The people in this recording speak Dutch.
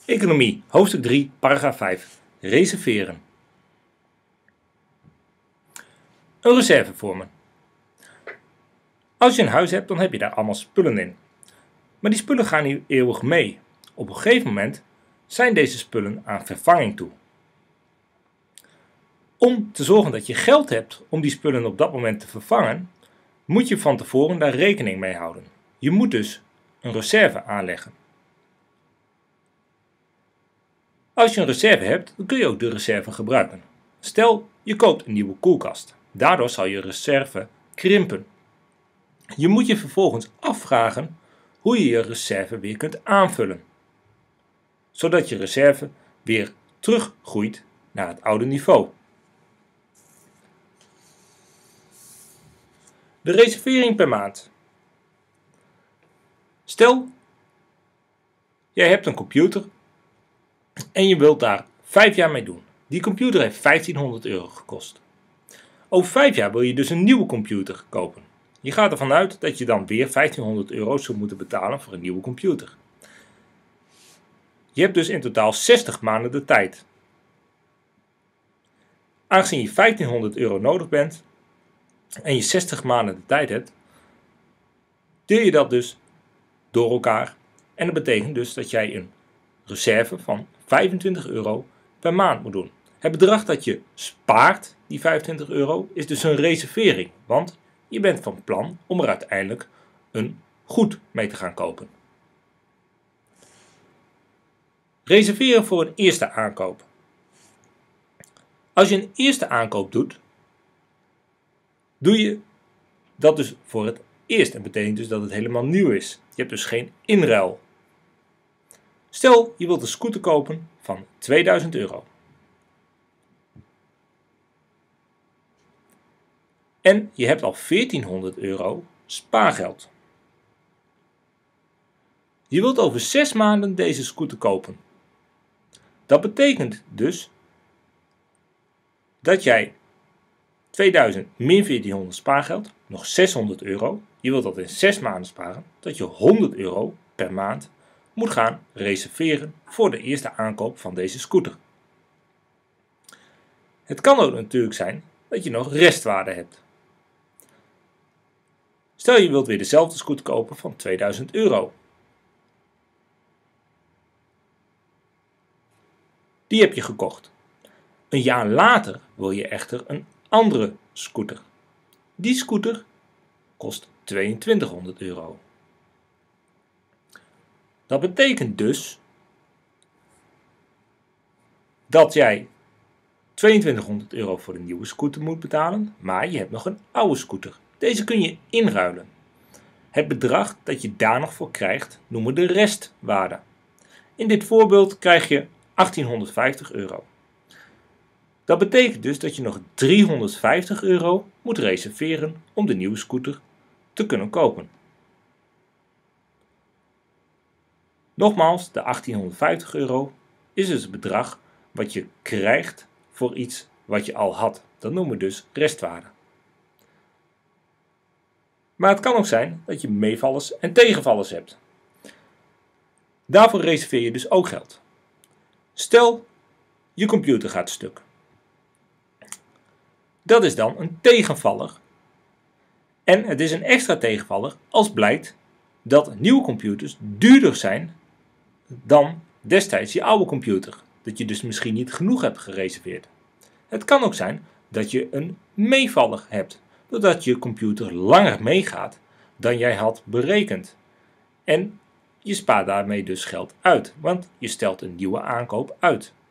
Economie, hoofdstuk 3, paragraaf 5. Reserveren. Een reserve vormen. Als je een huis hebt, dan heb je daar allemaal spullen in. Maar die spullen gaan niet eeuwig mee. Op een gegeven moment zijn deze spullen aan vervanging toe. Om te zorgen dat je geld hebt om die spullen op dat moment te vervangen, moet je van tevoren daar rekening mee houden. Je moet dus een reserve aanleggen. Als je een reserve hebt, dan kun je ook de reserve gebruiken. Stel, je koopt een nieuwe koelkast. Daardoor zal je reserve krimpen. Je moet je vervolgens afvragen hoe je je reserve weer kunt aanvullen, zodat je reserve weer teruggroeit naar het oude niveau. De reservering per maand. Stel, jij hebt een computer en je wilt daar 5 jaar mee doen. Die computer heeft €1500 gekost. Over 5 jaar wil je dus een nieuwe computer kopen. Je gaat ervan uit dat je dan weer €1500 zult moeten betalen voor een nieuwe computer. Je hebt dus in totaal 60 maanden de tijd. Aangezien je €1500 nodig bent en je 60 maanden de tijd hebt, deel je dat dus door elkaar. En dat betekent dus dat jij een reserve van €25 per maand moet doen. Het bedrag dat je spaart, die €25, is dus een reservering. Want je bent van plan om er uiteindelijk een goed mee te gaan kopen. Reserveren voor een eerste aankoop. Als je een eerste aankoop doet, doe je dat dus voor het eerst. En betekent dus dat het helemaal nieuw is. Je hebt dus geen inruil. Stel, je wilt een scooter kopen van €2000. En je hebt al €1400 spaargeld. Je wilt over 6 maanden deze scooter kopen. Dat betekent dus dat jij 2000 min €1400 spaargeld, nog €600. Je wilt dat in 6 maanden sparen, dat je €100 per maand moet gaan reserveren voor de eerste aankoop van deze scooter. Het kan ook natuurlijk zijn dat je nog restwaarde hebt. Stel je wilt weer dezelfde scooter kopen van €2000. Die heb je gekocht. Een jaar later wil je echter een andere scooter. Die scooter kost €2200. Dat betekent dus dat jij €2200 voor de nieuwe scooter moet betalen, maar je hebt nog een oude scooter. Deze kun je inruilen. Het bedrag dat je daar nog voor krijgt noemen we de restwaarde. In dit voorbeeld krijg je €1850. Dat betekent dus dat je nog €350 moet reserveren om de nieuwe scooter te kunnen kopen. Nogmaals, de €1850 is dus het bedrag wat je krijgt voor iets wat je al had. Dat noemen we dus restwaarde. Maar het kan ook zijn dat je meevallers en tegenvallers hebt. Daarvoor reserveer je dus ook geld. Stel, je computer gaat stuk. Dat is dan een tegenvaller. En het is een extra tegenvaller als blijkt dat nieuwe computers duurder zijn dan destijds je oude computer. Dat je dus misschien niet genoeg hebt gereserveerd. Het kan ook zijn dat je een meevaller hebt, doordat je computer langer meegaat dan jij had berekend. En je spaart daarmee dus geld uit, want je stelt een nieuwe aankoop uit.